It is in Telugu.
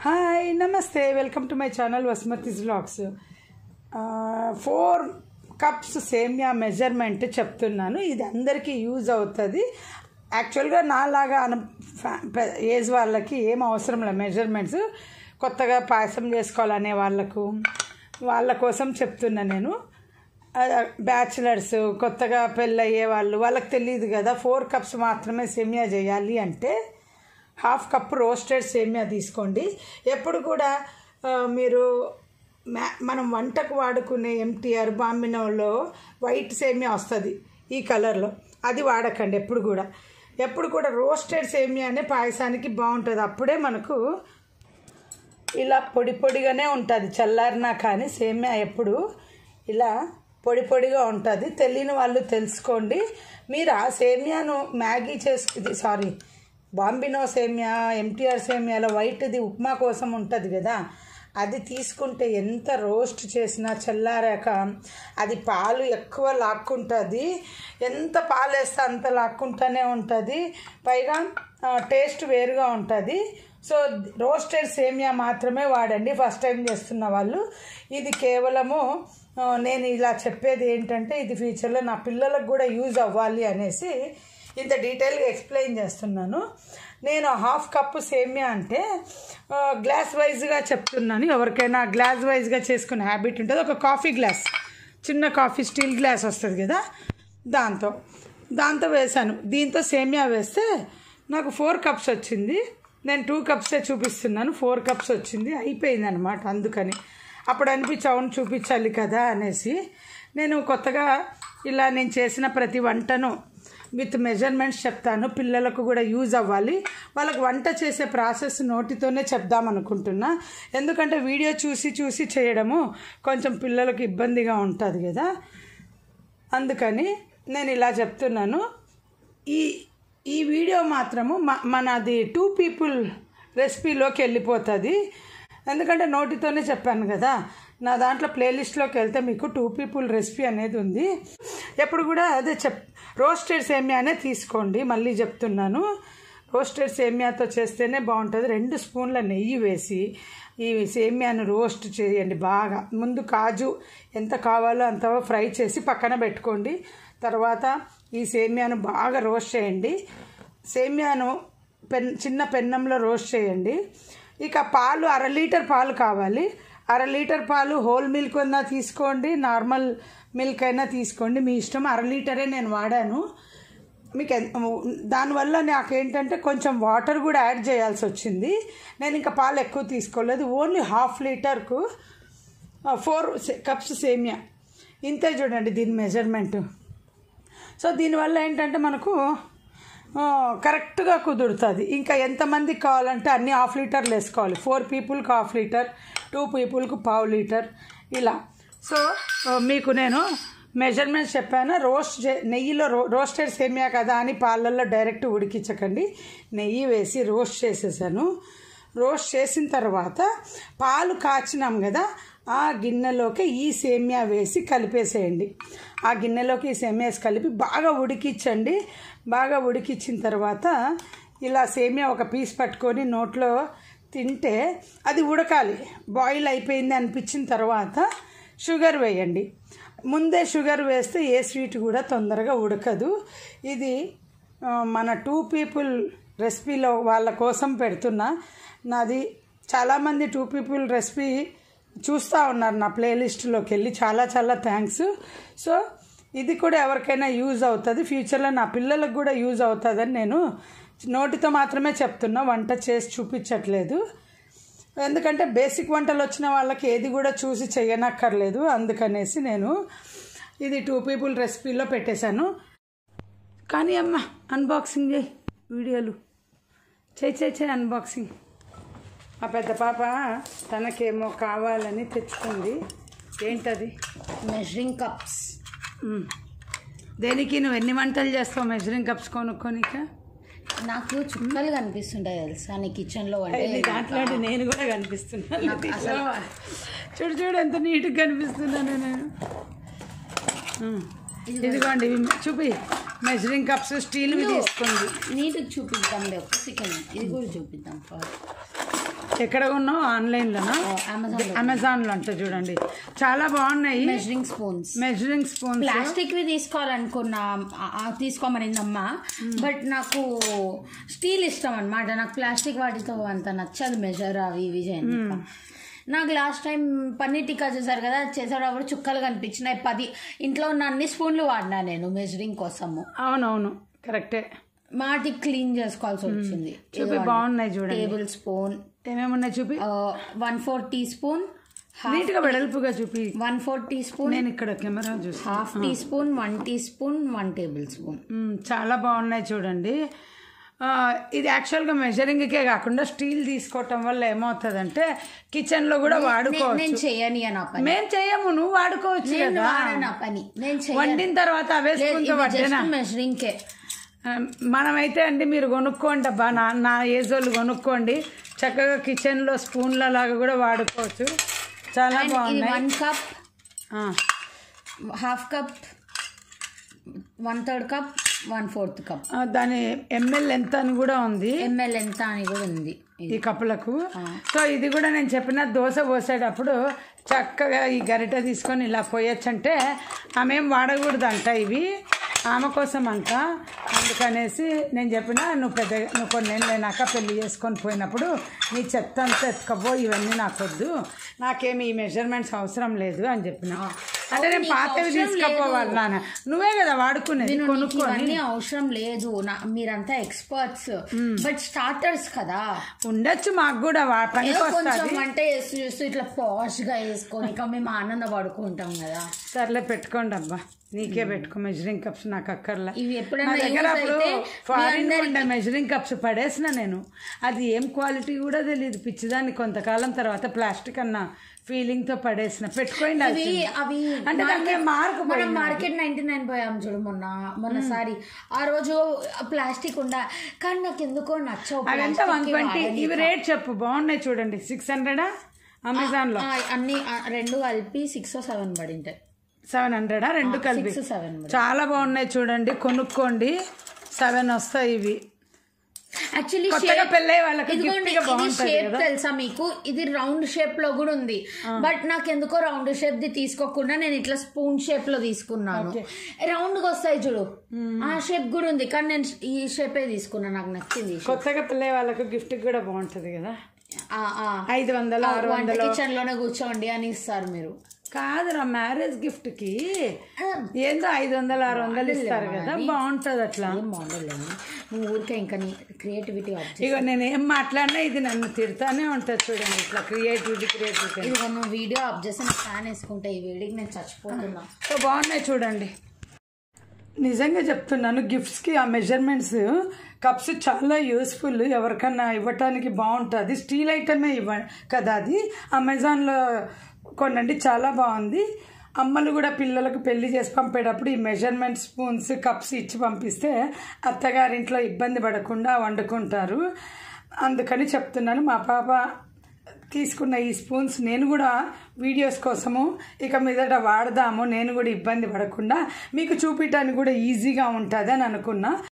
హాయ్ నమస్తే welcome to my channel Vasumathi's vlogs 4 cups సేమియా మెజర్మెంట్ చెప్తున్నాను. ఇది అందరికీ యూజ్ అవుతుంది. యాక్చువల్గా నాలాగా ఏజ్ వాళ్ళకి ఏం అవసరం లేదు మెజర్మెంట్స్. కొత్తగా పాయసం చేసుకోవాలనే వాళ్ళ కోసం చెప్తున్నా నేను. బ్యాచిలర్స్ కొత్తగా పెళ్ళయ్యే వాళ్ళకి తెలియదు కదా. 4 కప్స్ మాత్రమే సేమియా చేయాలి అంటే 1/2 కప్ రోస్టెడ్ సేమియా తీసుకోండి. ఎప్పుడు కూడా మీరు మనం వంటకు వాడుకునే ఎంటీఆర్ బాంబినోలో వైట్ సేమియా వస్తుంది ఈ కలర్లో, అది వాడకండి. ఎప్పుడు కూడా రోస్టెడ్ సేమియానే పాయసానికి బాగుంటుంది. అప్పుడే మనకు ఇలా పొడి పొడిగానే ఉంటుంది. చల్లారినా కానీ సేమియా ఎప్పుడు ఇలా పొడి పొడిగా ఉంటుంది. తెలియని వాళ్ళు తెలుసుకోండి. మీరు ఆ సేమియాను బాంబినో సేమియా, ఎంటీఆర్ సేమియాలో వైట్ది ఉప్మా కోసం ఉంటుంది కదా, అది తీసుకుంటే ఎంత రోస్ట్ చేసినా చల్లారాక అది పాలు ఎక్కువ లాక్కుంటుంది. ఎంత పాలు వేస్తే అంత లాక్కుంటూనే ఉంటుంది. పైగా టేస్ట్ వేరుగా ఉంటుంది. సో రోస్టెడ్ సేమియా మాత్రమే వాడండి ఫస్ట్ టైం చేస్తున్న వాళ్ళు. ఇది కేవలము నేను ఇలా చెప్పేది ఏంటంటే ఇది ఫ్యూచర్లో నా పిల్లలకు కూడా యూజ్ అవ్వాలి అనేసి ఇంత డీటెయిల్గా ఎక్స్ప్లెయిన్ చేస్తున్నాను. నేను 1/2 కప్పు సేమియా అంటే గ్లాస్ వైజ్గా చెప్తున్నాను. ఎవరికైనా గ్లాస్ వైజ్గా చేసుకునే హ్యాబిట్ ఉంటుంది. ఒక కాఫీ గ్లాస్, చిన్న కాఫీ స్టీల్ గ్లాస్ వస్తుంది కదా, దాంతో వేసాను. దీంతో సేమియా వేస్తే నాకు 4 కప్స్ వచ్చింది. నేను 2 కప్సే చూపిస్తున్నాను. 4 కప్స్ వచ్చింది, అయిపోయింది అనమాట. అందుకని అప్పుడు అవును చూపించాలి కదా అనేసి నేను కొత్తగా ఇలా నేను చేసిన ప్రతి వంటను విత్ మెజర్మెంట్స్ చెప్తాను. పిల్లలకు కూడా యూజ్ అవ్వాలి. వాళ్ళకు వంట చేసే ప్రాసెస్ నోటితోనే చెప్దామనుకుంటున్నా. ఎందుకంటే వీడియో చూసి చేయడము కొంచెం పిల్లలకు ఇబ్బందిగా ఉంటుంది కదా, అందుకని నేను ఇలా చెప్తున్నాను. ఈ వీడియో మాత్రము మనది 2 పీపుల్ రెసిపీలోకి వెళ్ళిపోతుంది. ఎందుకంటే నోటితోనే చెప్పాను కదా. నా దాంట్లో ప్లేలిస్ట్లోకి వెళ్తే మీకు 2 పీపుల్ రెసిపీ అనేది ఉంది. ఎప్పుడు కూడా అదే రోస్టెడ్ సేమియానే తీసుకోండి. మళ్ళీ చెప్తున్నాను, రోస్టెడ్ సేమియాతో చేస్తేనే బాగుంటుంది. 2 స్పూన్ల నెయ్యి వేసి ఈ సేమియాను రోస్ట్ చేయండి బాగా. ముందు కాజు ఎంత కావాలో అంత ఫ్రై చేసి పక్కన పెట్టుకోండి. తర్వాత ఈ సేమియాను బాగా రోస్ట్ చేయండి. సేమియాను చిన్న పెన్నంలో రోస్ట్ చేయండి. ఇక పాలు 1/2 లీటర్ పాలు కావాలి. 1/2 లీటర్ పాలు హోల్ మిల్క్ అయినా తీసుకోండి, నార్మల్ మిల్క్ అయినా తీసుకోండి, మీ ఇష్టం. 1/2 లీటరే నేను వాడాను. మీకు దానివల్ల నాకేంటంటే కొంచెం వాటర్ కూడా యాడ్ చేయాల్సి వచ్చింది. నేను ఇంకా పాలు ఎక్కువ తీసుకోలేదు. ఓన్లీ 1/2 లీటర్కు 4 కప్స్ సేమియా. ఇంతే చూడండి దీని మెజర్మెంట్. సో దీనివల్ల ఏంటంటే మనకు కరెక్ట్గా కుదురుతుంది. ఇంకా ఎంతమందికి కావాలంటే అన్ని 1/2 లీటర్లు వేసుకోవాలి. 4 పీపుల్కి 1/2 లీటర్, 2 పీపుల్కి 1/2 లీటర్ ఇలా. సో మీకు నేను మెజర్మెంట్స్ చెప్పాను. నెయ్యిలో రోస్టెడ్ సేమియా కదా అని పాలల్లో డైరెక్ట్ ఉడికించకండి. నెయ్యి వేసి రోస్ట్ చేసేసాను. రోస్ట్ చేసిన తర్వాత పాలు కాచినాం కదా, ఆ గిన్నెలోకి ఈ సేమియా వేసి కలిపేసేయండి. ఆ గిన్నెలోకి ఈ సేమియా వేసి కలిపి బాగా ఉడికించండి. బాగా ఉడికించిన తర్వాత ఇలా సేమియా ఒక పీస్ పట్టుకొని నోట్లో తింటే అది ఉడకాలి. బాయిల్ అయిపోయింది అనిపించిన తర్వాత షుగర్ వేయండి. ముందే షుగర్ వేస్తే ఏ స్వీట్ కూడా తొందరగా ఉడకదు. ఇది మన 2 పీపుల్ రెసిపీలో వాళ్ళ కోసం పెడుతున్నా. నాది చాలామంది 2 పీపుల్ రెసిపీ చూస్తూ ఉన్నారు నా ప్లేలిస్ట్లోకి వెళ్ళి. చాలా థ్యాంక్స్. సో ఇది కూడా ఎవరికైనా యూజ్ అవుతుంది. ఫ్యూచర్లో నా పిల్లలకు కూడా యూజ్ అవుతుందని నేను నోటితో మాత్రమే చెప్తున్నా, వంట చేసి చూపించట్లేదు. ఎందుకంటే బేసిక్ వంటలు వచ్చిన వాళ్ళకి ఏది కూడా చూసి చేయనక్కర్లేదు. అందుకనేసి నేను ఇది 2 పీపుల్ రెసిపీలో పెట్టేశాను. కానీ అమ్మ అన్బాక్సింగ్ చేయి, వీడియోలు చేయి అన్బాక్సింగ్. ఆ పెద్ద పాప తనకేమో కావాలని తెచ్చుకుంది. ఏంటది? Measuring cups. దేనికి? నువ్వు ఎన్ని వంటలు చేస్తావు మెజరింగ్ కప్స్ కొనుక్కోనిక? నాకు చుక్కలు కనిపిస్తుంటాయి తెలుసా నీ కిచెన్లో. దాంట్లో నేను కూడా కనిపిస్తున్నాను. చూడు ఎంత నీట్గా కనిపిస్తున్నాను నేను. ఇదిగోండి చూపి. మెజరింగ్ కప్స్ స్టీల్వి తీసుకోండి. నీట్గా చూపిద్దాం. ఒక సెకండ్ ఇది కూడా చూపిద్దాం. ఎక్కడ కొన్నావు? ఆన్లైన్లోనా? అమెజాన్లో అంట. చూడండి చాలా బాగున్నాయి. మెజరింగ్ స్పూన్స్ ప్లాస్టిక్వి తీసుకోమనిందమ్మ. బట్ నాకు స్టీల్ ఇష్టం అనమాట. నాకు ప్లాస్టిక్ వాటితో అంత నచ్చదు. మెజర్ అవి ఇవి చేయండి. నాకు లాస్ట్ టైం పన్నీర్ టిక్కా చేశారు కదా, చేసేటప్పుడు చుక్కలు కనిపించినాయి. 10 ఇంట్లో ఉన్న అన్ని స్పూన్లు వాడినా నేను మెజరింగ్ కోసము. అవునవును, కరెక్టే. మాటి క్లీన్ చేసుకోవాల్సి వచ్చింది. చూపి బాగున్నాయి చూడండి. టేబుల్ స్పూన్ ఏమేమున్నాయి చూపి. 1/4 టీ స్పూన్ నీట్గా వెడల్పుగా చూపి. 1/4 టీ స్పూన్. నేను ఇక్కడ కెమెరా చూసి. 1/2 teaspoon, 1 teaspoon, 1 tablespoon. చాలా బాగున్నాయి చూడండి. ఇది యాక్చువల్గా మెజరింగ్కే కాకుండా స్టీల్ తీసుకోవటం వల్ల ఏమవుతుందంటే కిచెన్లో కూడా వాడుకోవచ్చు. నేను చేయని మేము చేయము, నువ్వు వాడుకోవచ్చు కదా. వండిన తర్వాత అవే స్పూన్తో పట్టేనా మెజరింగ్కే. మనమైతే అండి మీరు కొనుక్కోండి అబ్బా, నా ఏజ్ వాళ్ళు కొనుక్కోండి. చక్కగా కిచెన్లో స్పూన్ల లాగా కూడా వాడుకోవచ్చు. చాలా బాగుంది. 1 కప్, 1/2 కప్, 1/3 కప్, 1/4 కప్. దాని ఎంఎల్ ఎంత అని కూడా ఉంది. ఈ కప్పులకు. సో ఇది కూడా నేను చెప్పిన దోశ పోసేటప్పుడు చక్కగా ఈ గరిటె తీసుకొని ఇలా పోయొచ్చు. అంటే ఆమె ఏం వాడకూడదు అంట, ఇవి ఆమె కోసం అంట. అందుకనేసి నేను చెప్పిన నువ్వు కొన్నేళ్ళైనాక పెళ్లి చేసుకొని పోయినప్పుడు నీ చెత్త అంతా ఎత్తుకపో, ఇవన్నీ నాకొద్దు, నాకేమి ఈ మెజర్మెంట్స్ అవసరం లేదు అని చెప్పిన. అంటే నేను పాతవి తీసుకపోవాలి నాన్న, నువ్వే కదా వాడుకునేది, కొనుక్కొని. అవసరం లేదు, మీరంతా ఎక్స్పర్ట్స్. బట్ స్టార్టర్స్ కదా, ఉండొచ్చు మాకు కూడా పనికి వంట చేస్తూ ఇట్లా పాష్ గా వేసుకొని ఇక మేము ఆనంద పడుకుంటాం కదా. సర్లే పెట్టుకోండి అబ్బా, నీకే పెట్టుకో మెజరింగ్ కప్స్, నాకు అక్కర్లా. ఇవి ఎప్పుడైనా దగ్గర అప్పుడు ఫారిన్ ఉండే మెజరింగ్ కప్స్ పడేసిన నేను, అది ఏం క్వాలిటీ కూడా తెలియదు పిచ్చిదాన్ని. కొంతకాలం తర్వాత ప్లాస్టిక్ అన్న ఫీలింగ్ తో పడేసిన. పెట్టుకోండి అవి అంటే మనం మార్కెట్ 99 పోయాం చూడు మొన్నసారి. ఆ రోజు ప్లాస్టిక్ కానీ నాకు ఎందుకో నచ్చవు. అదంతా 120. ఇవి రేట్ చెప్పు, బాగున్నాయి చూడండి. 600 అమెజాన్ లో అన్ని రెండు కలిపి 6 or 7 పడింటాయి. 700 రెండు కలిపి. చాలా బాగున్నాయి చూడండి, కొనుక్కోండి. 7 వస్తాయి ఇవి. యాక్చువల్లీ తెలుసా మీకు, ఇది రౌండ్ షేప్ లో కూడా ఉంది. బట్ నాకు ఎందుకో రౌండ్ షేప్ ది తీసుకోకుండా నేను ఇట్లా స్పూన్ షేప్ లో తీసుకున్నాను. రౌండ్ గా వస్తాయి చూడు, ఆ షేప్ కూడా ఉంది. కానీ నేను ఈ షేపే తీసుకున్నాను, నాకు నచ్చింది. కొత్తగా పెళ్ళే వాళ్ళకు గిఫ్ట్ కూడా బాగుంటది కదా. 500 600 కిచెన్ లోనే కూర్చోండి అని ఇస్తారు మీరు. కాదురా, మ్యారేజ్ గిఫ్ట్ కి ఏందో 500 600 ఇస్తారు కదా, బాగుంటది అట్లా. నువ్వు ఊరికే ఇంకా క్రియేటివిటీ. ఇక నేను ఏం మాట్లాడినా ఇది నన్ను తిడతానే ఉంటుంది చూడండి, ఇట్లా క్రియేటివిటీ. ఇదిగో నువ్వు వీడియో ఆఫ్ చేసి ఫ్యాన్ వేసుకుంటే ఈ వేడికి నేను చచ్చిపోతున్నా. సో బాగున్నాయి చూడండి. నిజంగా చెప్తున్నాను, గిఫ్ట్స్కి ఆ మెజర్మెంట్స్ కప్స్ చాలా యూస్ఫుల్. ఎవరికన్నా ఇవ్వటానికి బాగుంటుంది. స్టీల్ ఐటమే కదా అది. అమెజాన్లో కొనండి, చాలా బాగుంది. అమ్మలు కూడా పిల్లలకు పెళ్లి చేసి పంపేటప్పుడు ఈ మెజర్మెంట్ స్పూన్స్ కప్స్ ఇచ్చి పంపిస్తే అత్తగారింట్లో ఇబ్బంది పడకుండా వండుకుంటారు. అందుకని చెప్తున్నాను. మా పాప తీసుకున్న ఈ స్పూన్స్ నేను కూడా వీడియోస్ కోసము ఇక మీదట వాడదాము, నేను కూడా ఇబ్బంది పడకుండా మీకు చూపించడానికి కూడా ఈజీగా ఉంటుంది అని అనుకున్నా.